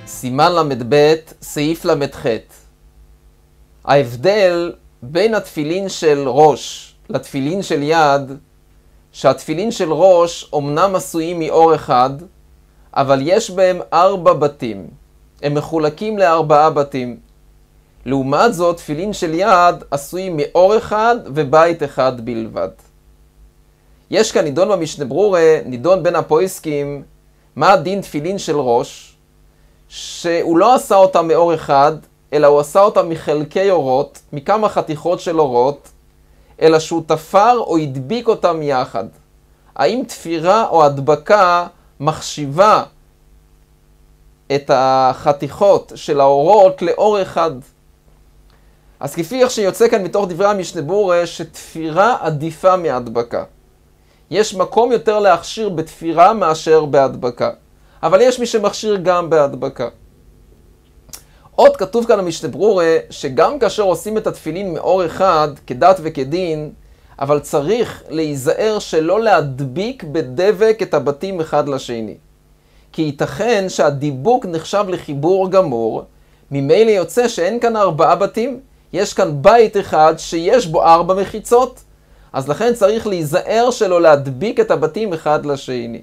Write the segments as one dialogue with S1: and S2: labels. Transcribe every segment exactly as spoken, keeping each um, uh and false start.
S1: סימן למד ב', סעיף למד ח'. ההבדל בין התפילין של ראש לתפילין של יד, שהתפילין של ראש אומנם עשויים מאור אחד, אבל יש בהם ארבע בתים. הם מחולקים לארבעה בתים. לעומת זאת, תפילין של יד עשויים מאור אחד ובית אחד בלבד. יש כאן נידון במשנה ברורה, נידון בין הפויסקים, מה הדין תפילין של ראש, שהוא לא עשה אותה מאור אחד, אלא הוא עשה אותה מחלקי אורות, מכמה חתיכות של אורות, אלא שהוא תפר או הדביק אותם יחד. האם תפירה או הדבקה מחשיבה את החתיכות של האורות לאור אחד? אז כפי איך שיוצא כאן מתוך דברי המשנה ברורה, שתפירה עדיפה מהדבקה. יש מקום יותר להכשיר בתפירה מאשר בהדבקה. אבל יש מי שמכשיר גם בהדבקה. עוד כתוב כאן במשנה ברורה, שגם כאשר עושים את התפילין מאור אחד, כדת וכדין, אבל צריך להיזהר שלא להדביק בדבק את הבתים אחד לשני. כי ייתכן שהדיבוק נחשב לחיבור גמור, ממילא יוצא שאין כאן ארבעה בתים, יש כאן בית אחד שיש בו ארבע מחיצות, אז לכן צריך להיזהר שלא להדביק את הבתים אחד לשני.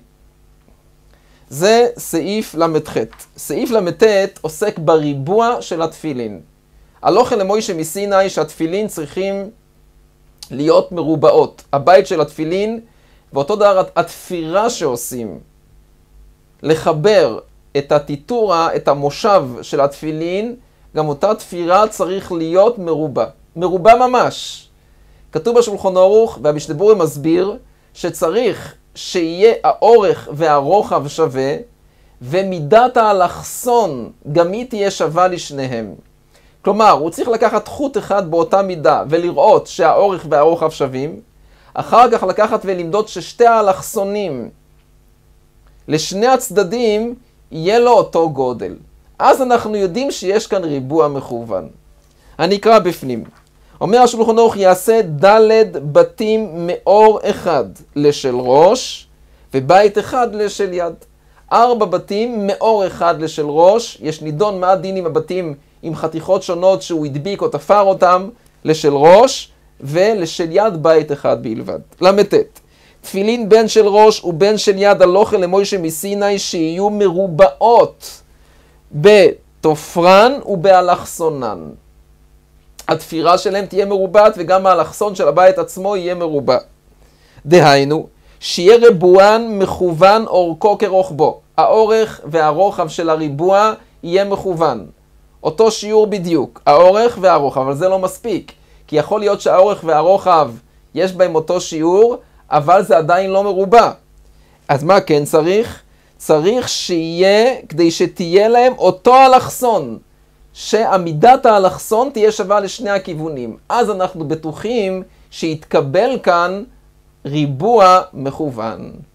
S1: זה סעיף למד ח'. סעיף למד ט' עוסק בריבוע של התפילין. הלכה למוישה מסיני שהתפילין צריכים להיות מרובעות. הבית של התפילין, ואותו דבר התפירה שעושים. לחבר את הטיטורה, את המושב של התפילין, גם אותה תפירה צריך להיות מרובה. מרובה ממש. כתוב בשולחן ערוך, והמשנה ברורה מסביר, שצריך שיהיה האורך והרוחב שווה, ומידת האלכסון גם היא תהיה שווה לשניהם. כלומר, הוא צריך לקחת חוט אחד באותה מידה, ולראות שהאורך והרוחב שווים, אחר כך לקחת ולמדוד ששתי האלכסונים לשני הצדדים יהיה לו אותו גודל. אז אנחנו יודעים שיש כאן ריבוע מכוון. אני אקרא בפנים. אומר השולחן ערוך, יעשה ד' בתים מאור אחד לשל ראש, ובית אחד לשל יד. ארבע בתים מאור אחד לשל ראש. יש נידון מה הדין עם הבתים עם חתיכות שונות שהוא הדביק או תפר אותם לשל ראש, ולשל יד בית אחד בלבד. למד ט'. תפילין בין של ראש ובין של יד הלכה למוישה מסיני שיהיו מרובעות בתופרן ובאלכסונן. התפירה שלהם תהיה מרובעת וגם האלכסון של הבית עצמו יהיה מרובע. דהיינו, שיהיה ריבוען מכוון אורכו כרוחבו. האורך והרוחב של הריבוע יהיה מכוון. אותו שיעור בדיוק, האורך והרוחב, אבל זה לא מספיק. כי יכול להיות שהאורך והרוחב יש בהם אותו שיעור, אבל זה עדיין לא מרובע. אז מה כן צריך? צריך שיהיה, כדי שתהיה להם אותו אלכסון. שעמידת האלכסון תהיה שווה לשני הכיוונים. אז אנחנו בטוחים שיתקבל כאן ריבוע מכוון.